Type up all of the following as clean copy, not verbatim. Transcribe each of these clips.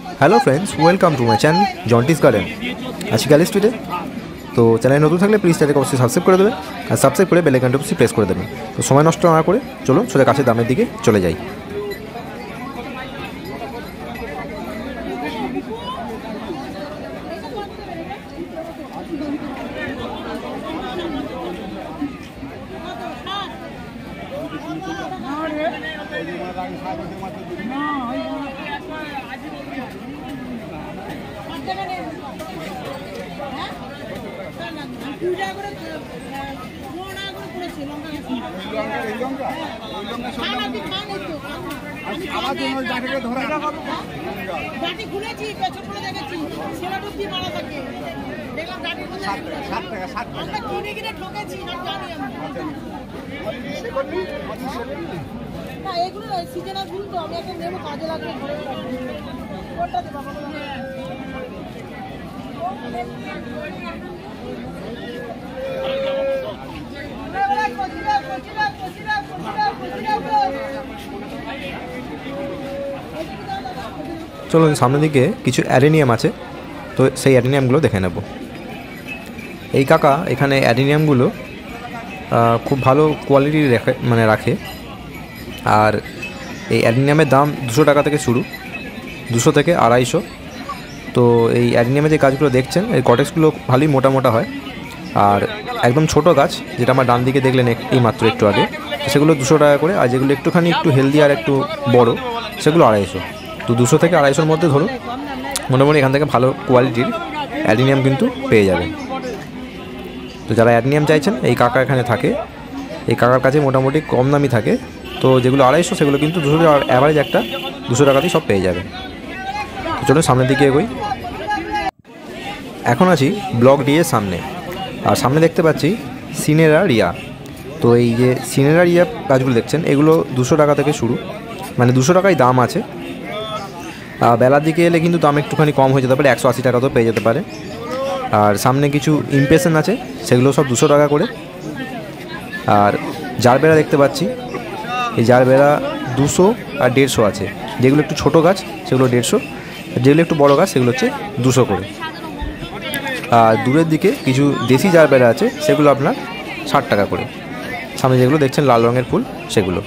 Hello friends, welcome to my channel जॉन्टिस garden. आज गैलेज स्ट्रीटे तो चैनल नतून थाकले प्लिज चैनल अवश्य साबस्क्राइब कर देवें और साबस्क्राइब कर बेल आइकनटा अवश्य प्रेस कर देवें। तो समय नष्ट ना करे चलुन सोजा काछे दामेर दिके चले जाई। चलो सामने दिके किछु অ্যাডেনিয়াম আছে, তো সেই অ্যাডেনিয়ামগুলো দেখে নেব। এই কাকা এখানে অ্যাডেনিয়ামগুলো খুব ভালো কোয়ালিটির রাখে। আর এই অ্যাডেনিয়ামের দাম 200 টাকা থেকে শুরু, 200 থেকে 250। তো এই অ্যাডেনিয়ামের যে গাছগুলো দেখছেন এই কটেক্সগুলো ভালোই মোটা মোটা হয়। আর একদম ছোট গাছ যেটা আমার ডান দিকে দেখলেন এই মাত্র একটু আগে, সেগুলো 200 টাকা করে। আর যেগুলো একটুখানি একটু হেলদি আর একটু বড় সেগুলো 250। তো 200 থেকে 250-এর মধ্যে ধরুন মোটামুটি এখান থেকে ভালো কোয়ালিটির অ্যাডেনিয়াম কিন্তু পেয়ে যাবেন। তো যারা অ্যাডেনিয়াম চাইছেন এই কাকা এখানে থাকে, এই কাকার কাছে মোটামুটি কম দামি থাকে। তো যেগুলো 250 সেগুলো কিন্তু 200 অ্যাভারেজ একটা 200 টাকাতেই সব পেয়ে যাবেন। তো চলুন সামনের দিকে এগোই। এখন আছি ব্লক ডি এর সামনে, আর সামনে দেখতে পাচ্ছি সিনেরা রিয়া। তো এই যে সিনেরা রিয়া গাছগুলো দেখছেন এগুলো 200 টাকা থেকে শুরু, মানে 200 টাকাই দাম আছে। বেলার দিকে এলে কিন্তু দাম একটুখানি কম হয়ে যেতে পারে, 180 টাকাতেও পেয়ে যেতে পারে। আর সামনে কিছু ইমপ্রেশন আছে সেগুলো সব 200 টাকা করে। আর জারবেরা দেখতে পাচ্ছি, এই জারবেরা 200 আর 150 আছে। যেগুলো একটু ছোটো গাছ সেগুলো 150, আর যেগুলো একটু বড়ো গাছ সেগুলো হচ্ছে 200 করে। আর দূরের দিকে কিছু দেশি জারবেরা আছে সেগুলো আপনার 60 টাকা করে। সামনে যেগুলো দেখছেন লাল রঙের ফুল সেগুলো।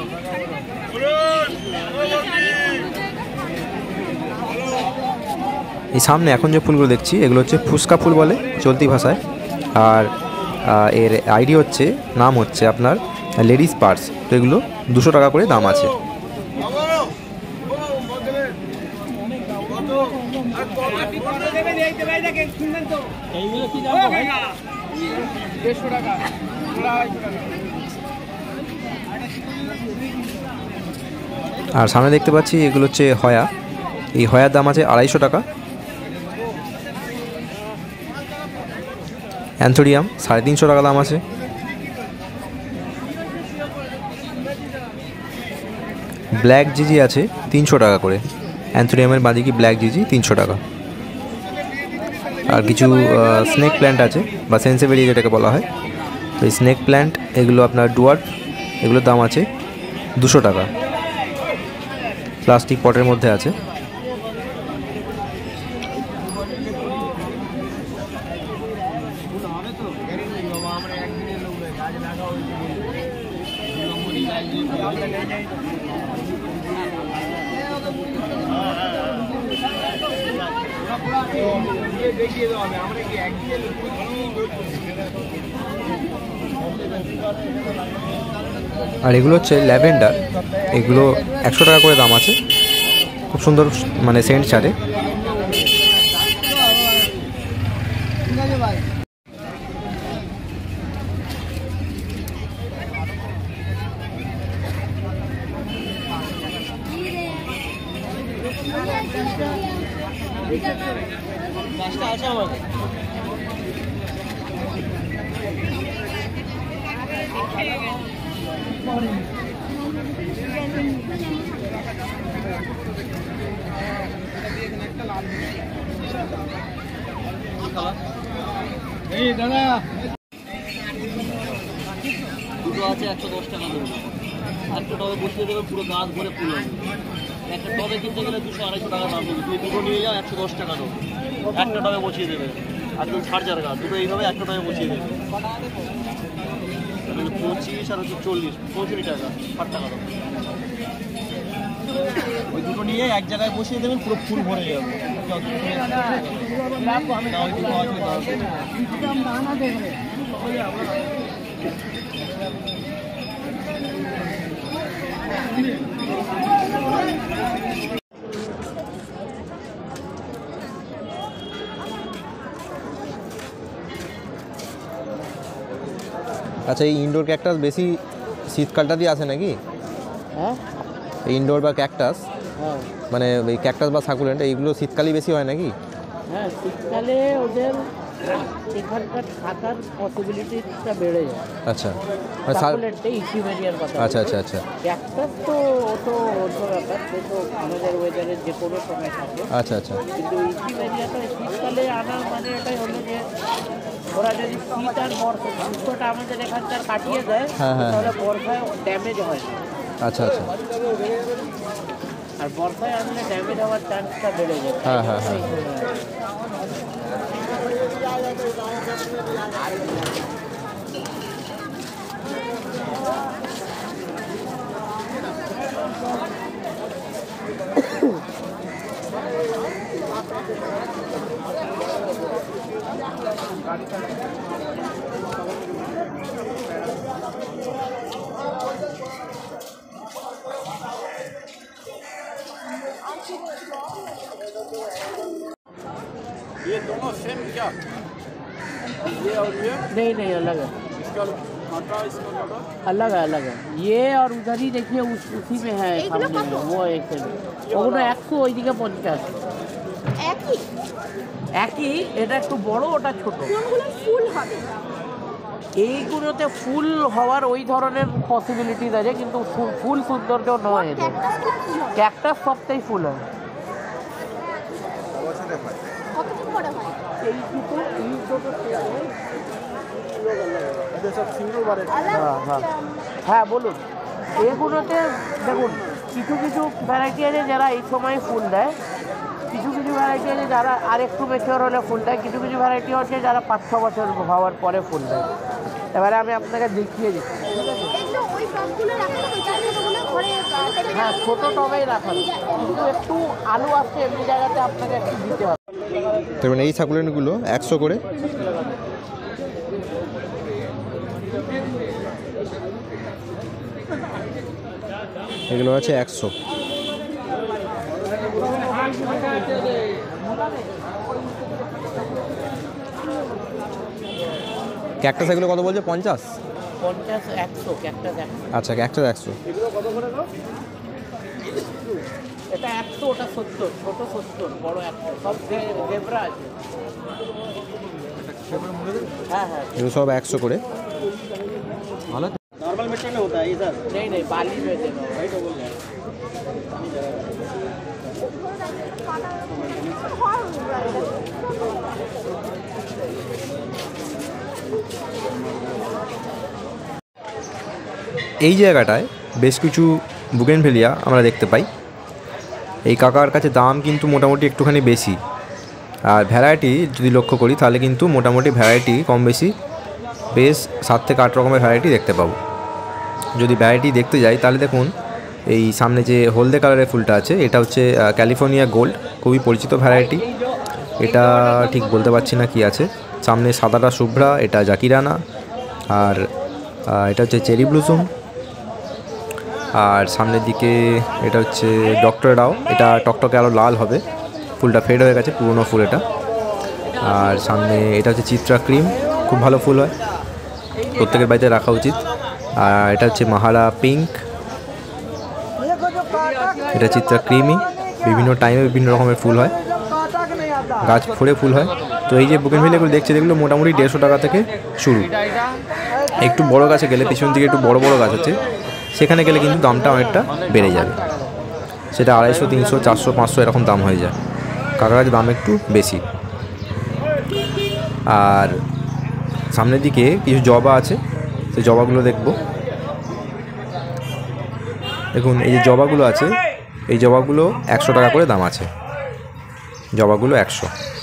এই সামনে এখন যে ফুলগুলো দেখছি এগুলো হচ্ছে ফুসকা ফুল বলে চলতি ভাষায়। আর এর আইডি হচ্ছে, নাম হচ্ছে আপনার লেডিস পার্স। তো এগুলো 200 টাকা করে দাম আছে। আর সামনে দেখতে পাচ্ছি এগুলো হচ্ছে হয়া। এই হয়ার দাম আছে 250 টাকা। অ্যান্থোরিয়াম 350 টাকা দাম আছে। ব্ল্যাক জিজি আছে 300 টাকা করে। অ্যান্থোরিয়ামের বাদিকে ব্ল্যাক জিজি 300 টাকা। আর কিছু স্নেক প্ল্যান্ট আছে বা সেন্সেভেরিয়া যেটাকে বলা হয়। তো এই স্নেক প্ল্যান্ট এগুলো আপনার ডুয়ার্ফ, এগুলোর দাম আছে 200 টাকা। প্লাস্টিক পটের মধ্যে আছে। আর এগুলো হচ্ছে ল্যাভেন্ডার, এগুলো 100 টাকা করে দাম আছে। খুব সুন্দর মানে সেন্ট ছাড়ে। এই দাদা দুটো আছে 110 টাকা দেবো, একটা টবে বসিয়ে দেবে, পুরো গাছ ভরে ফুল হবে। একটা টবে কিনতে গেলে 200-250 টাকা দাম দেবে, তুমি দুটো নিয়ে যাও 110 টাকা দাও, একটা টবে বসিয়ে দেবে। আর তুমি ছাড় যার গাছ দুটো এইভাবে একটা টবে বসিয়ে দেবে, 25 আর হচ্ছে 40, 65 টাকা, 60 টাকা দাও। ওই দুটো নিয়ে এক জায়গায় বসিয়ে দেবেন, পুরো ফুল ভরে যাবে। আচ্ছা, এই ইনডোর ক্যাকটাস বেশি শীতকালটা দিয়ে আসে নাকি? হ্যাঁ, ইনডোর বা ক্যাকটাস, হ্যাঁ মানে এই ক্যাকটাস বা সাকুলেন্ট এইগুলো শীতকালেই বেশি হয় নাকি? হ্যাঁ, শীতকালে ওদের এখানকার থাকার পসিবিলিটিটা বেড়ে যায়। আচ্ছা, ইকুইমেরিয়ার কথা। আচ্ছা আচ্ছা আচ্ছা ক্যাকটাস তো ও তো অন্য ব্যাপার, সে তো আমাদের ওয়েদারে যে কোনো সময় থাকে। আচ্ছা আচ্ছা কিন্তু ইকুইমেরিয়াটা শীতকালে আনা মানে এটাই হলো যে ওরা যদি শীত আর বর্ষা গ্রীষ্মটা আমাদের এখানকার কাটিয়ে দেয়, হ্যাঁ, হ্যাঁ। তাহলে বর্ষায় ড্যামেজ হয় না। আচ্ছা আচ্ছা আর বর্ষায় আসলে ড্যামেজ হওয়ার চান্সটা বেড়ে যায়। হ্যাঁ, হ্যাঁ, হ্যাঁ। ये दोनों सेम क्या? ये और ये नहीं नहीं, अलग है, इसका आटा इसका आटा अलग है, अलग है। ये और उधर ही देखिए उसी में है सामने में, वो एक ওগুলো 100, ওইদিকে 50। একই একই, এটা একটু বড়, ওটা ছোট। কোনগুলো ফুল হবে? এইগুলোতে ফুল হওয়ার ওই ধরনের পসিবিলিটিস আছে, কিন্তু ফুল সৌন্দর্য নয় এদের। ক্যাকটাস সবটাই ফুল হয়। কতদিন পরে হয়? এই দুটো আলাদা হ্যাঁ বলুন। এগুলোতে দেখুন, কিছু কিছু ভ্যারাইটি আছে যারা এই সময় ফুল দেয়, কিছু কিছু ভ্যারাইটি আছে যারা আর একটু ম্যাচিওর হলে ফুল দেয়, কিছু কিছু ভ্যারাইটি আছে যারা 5-6 বছর হওয়ার পরে ফুল দেয়। এবারে আমি আপনাকে দেখিয়ে দিচ্ছি। এগুলো ওই টবগুলো রাখা ওই ছোটগুলো ঘরে হ্যাঁ, ছোটো টবেই রাখা, কিন্তু একটু আলু আসছে এমনি জায়গাতে আপনাকে একটু দিতে হবে। তার মানে এই সাকুলেন্টগুলো 100 করে। এগুলো আছে 100। ক্যাকটাস এগুলো কত বলছে? 50? 50, 100, ক্যাকটাস 100। আচ্ছা, ক্যাকটাস 100। এটা 100, ওটা 70, ছোট 70, বড় 100, সব জেব্রা আছে। हाँ हाँ, এগুলো সব 100 করে। ভালো। नॉर्मल मिट्टी में होता है ये सर? नहीं नहीं, बाली में देना। वही तो बोल रहे हैं। এই জায়গাটায় বেশ কিছু বুগেনভেলিয়া আমরা দেখতে পাই। এই কাকার কাছে দাম কিন্তু মোটামুটি একটুখানি বেশি, আর ভ্যারাইটি যদি লক্ষ্য করি তাহলে কিন্তু মোটামুটি ভ্যারাইটি কম বেশি বেশ 7 থেকে 8 রকমের ভ্যারাইটি দেখতে পাবো। যদি ভ্যারাইটি দেখতে যাই তাহলে দেখুন, এই সামনে যে হলদে কালারের ফুলটা আছে এটা হচ্ছে ক্যালিফোর্নিয়া গোল্ড, খুবই পরিচিত ভ্যারাইটি। এটা ঠিক বলতে পারছি না কি আছে। সামনে সাদাটা শুভ্রা, এটা জাকিরানা, আর এটা হচ্ছে চেরি ব্লুসুম। আর সামনের দিকে এটা হচ্ছে ডক্টর রাও, এটা টকটকে আরও লাল হবে, ফুলটা ফেড হয়ে গেছে, পুরনো ফুল এটা। আর সামনে এটা হচ্ছে চিত্রা ক্রিম, খুব ভালো ফুল হয়, প্রত্যেকের বাড়িতে রাখা উচিত। আর এটা হচ্ছে মাহারা পিঙ্ক, এটা চিত্রা ক্রিমি। বিভিন্ন টাইমে বিভিন্ন রকমের ফুল হয়, গাছ ভরে ফুল হয়। তো এই যে বুগেনভেলিয়াগুলো দেখছি, এগুলো মোটামুটি 150 টাকা থেকে শুরু। একটু বড় গাছে গেলে, পিছন দিকে একটু বড় বড় গাছ আছে, সেখানে গেলে কিন্তু দামটা অনেকটা বেড়ে যাবে, সেটা 250, 300, 400, 500 এরকম দাম হয়ে যায়। কাকার কাছে দাম একটু বেশি। আর সামনের দিকে কিছু জবা আছে, সেই জবাগুলো দেখব। দেখুন এই যে জবাগুলো আছে, এই জবাগুলো 100 টাকা করে দাম আছে, জবাগুলো 100।